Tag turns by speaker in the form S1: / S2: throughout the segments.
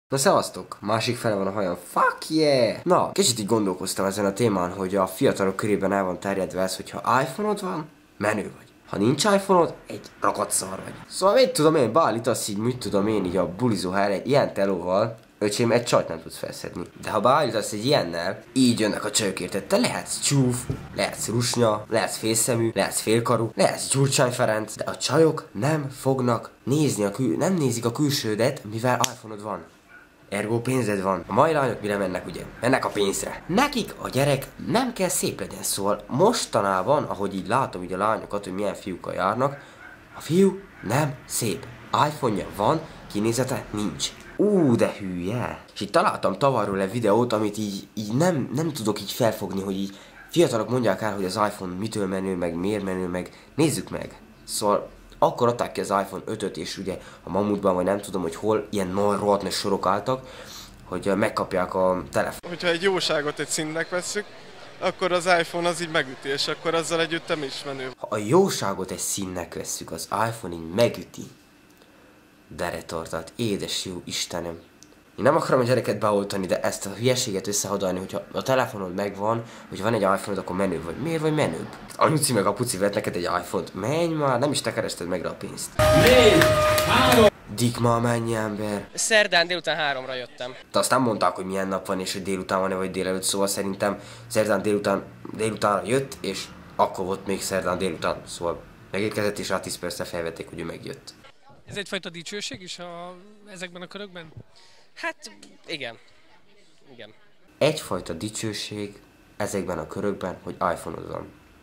S1: Na szevasztok, másik fele van a hajam, fuck yeah! Na, kicsit így gondolkoztam ezen a témán, hogy a fiatalok körében el van terjedve ez, hogyha iPhone-od van, menő vagy. Ha nincs iPhone-od, egy rakatszar vagy. Szóval mit tudom én, beállítasz így, mit tudom én, így a bulizó helyre egy ilyen telóval, öcsém, egy csajt nem tudsz felszedni. De ha beállítasz egy ilyennel, így jönnek a csajok, érted? Te lehetsz csúf, lehetsz rusnya, lehetsz félszemű, lehetsz félkarú, lehetsz Gyurcsány Ferenc, de a csajok nem fognak nézni nem nézik a külsődet, mivel iPhone-od van. Ergo pénzed van. A mai lányok mire mennek, ugye? Mennek a pénzre. Nekik a gyerek nem kell szép legyen, szóval mostanában, ahogy így látom így a lányokat, hogy milyen fiúkkal járnak, a fiú nem szép. iPhone-ja van, kinézete nincs. De hülye. És így találtam tavalyról egy videót, amit így nem tudok így felfogni, hogy így fiatalok mondják el, hogy az iPhone mitől menő, meg miért menő, meg nézzük meg. Szóval akkor adták ki az iPhone 5-öt, és ugye a Mamutban, vagy nem tudom, hogy hol, ilyen nagy rohadt nagy sorok álltak, hogy megkapják a telefon.
S2: Hogyha egy jóságot egy színnek vesszük, akkor az iPhone az így megüti, és akkor azzal együtt nem is menő.
S1: Ha a jóságot egy színnek vesszük, az iPhone így megüti. De retardált, édes jó Istenem. Én nem akarom a gyereket beoltani, de ezt a hülyeséget összehadalni, hogyha a telefonod megvan, hogy van egy iPhone-od, akkor menő vagy. Miért vagy menőbb? Anyuci meg apuci vett neked egy iPhone-t. Menj már, nem is te kerested meg rá a pénzt.
S3: 4, 3.
S1: Dik ma mennyi ember.
S3: Szerdán délután 3-ra jöttem.
S1: De azt nem mondták, hogy milyen nap van, és hogy délután van-e, vagy délelőtt, szóval szerintem szerdán délutánra jött, és akkor volt még szerdán délután, szóval megérkezett, és rá 10 percre felvették, hogy ő megjött.
S4: Ez egyfajta dicsőség is ezekben a körökben?
S3: Hát igen. Igen.
S1: Egyfajta dicsőség ezekben a körökben, hogy iPhone-od van.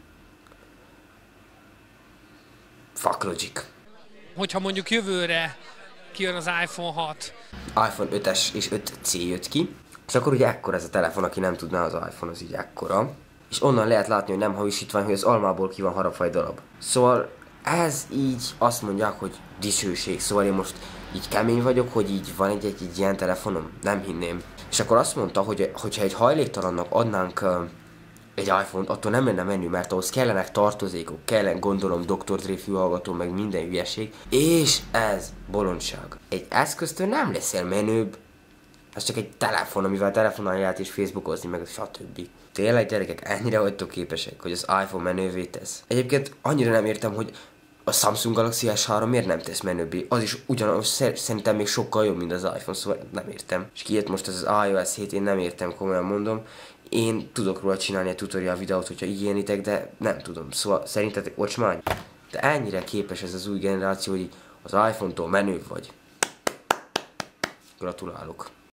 S1: Fuck logic.
S4: Hogyha mondjuk jövőre kijön az iPhone 6.
S1: iPhone 5-es és 5C jött ki, és akkor ugye ekkora ez a telefon, aki nem tudná, az iPhone az így ekkora. És onnan lehet látni, hogy nem hamisítvány, hogy az almából ki van harapva egy darab. Szóval ez így azt mondják, hogy dicsőség, szóval én most így kemény vagyok, hogy így van egy ilyen telefonom, nem hinném. És akkor azt mondta, hogy hogyha egy hajléktalannak adnánk egy iPhone-t, attól nem lenne menő, mert ahhoz kellenek tartozékok, kellene gondolom Dr. Dre fülhallgató, meg minden hülyeség, és ez bolondság. Egy eszköztől nem leszel menőbb, ez csak egy telefon, amivel telefonálni lehet és Facebookozni, meg stb. Tényleg gyerekek, ennyire vagytok képesek, hogy az iPhone menővé tesz. Egyébként annyira nem értem, hogy a Samsung Galaxy S3 miért nem tesz menőbbé? Az is ugyanaz, szerintem még sokkal jobb, mint az iPhone, szóval nem értem. És kijött most az iOS 7, én nem értem, komolyan mondom. Én tudok róla csinálni egy tutorial videót, hogyha igénylitek, de nem tudom. Szóval szerintetek ocsmány? De ennyire képes ez az új generáció, hogy az iPhone-tól menőbb vagy. Gratulálok.